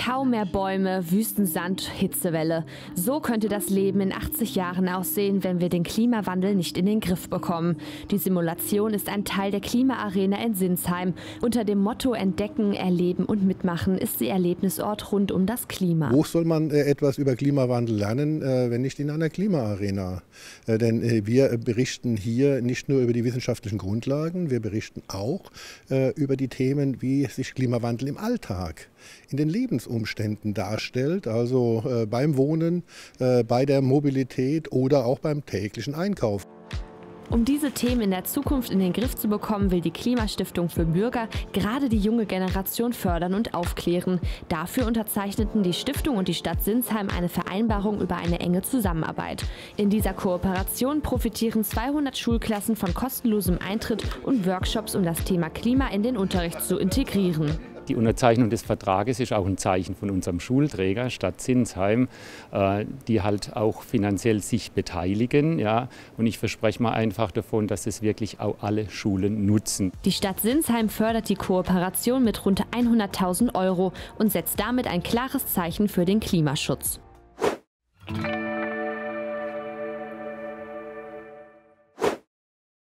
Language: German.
Kaum mehr Bäume, Wüstensand, Hitzewelle. So könnte das Leben in 80 Jahren aussehen, wenn wir den Klimawandel nicht in den Griff bekommen. Die Simulation ist ein Teil der Klimaarena in Sinsheim. Unter dem Motto Entdecken, Erleben und Mitmachen ist sie Erlebnisort rund um das Klima. Wo soll man etwas über Klimawandel lernen, wenn nicht in einer Klimaarena? Denn wir berichten hier nicht nur über die wissenschaftlichen Grundlagen, wir berichten auch über die Themen, wie sich Klimawandel im Alltag, in den Lebensumständen darstellt, also beim Wohnen, bei der Mobilität oder auch beim täglichen Einkauf. Um diese Themen in der Zukunft in den Griff zu bekommen, will die Klimastiftung für Bürger gerade die junge Generation fördern und aufklären. Dafür unterzeichneten die Stiftung und die Stadt Sinsheim eine Vereinbarung über eine enge Zusammenarbeit. In dieser Kooperation profitieren 200 Schulklassen von kostenlosem Eintritt und Workshops, um das Thema Klima in den Unterricht zu integrieren. Die Unterzeichnung des Vertrages ist auch ein Zeichen von unserem Schulträger, Stadt Sinsheim, die halt auch finanziell sich beteiligen. Ja. Und ich verspreche mal einfach davon, dass es wirklich auch alle Schulen nutzen. Die Stadt Sinsheim fördert die Kooperation mit rund 100.000 € und setzt damit ein klares Zeichen für den Klimaschutz.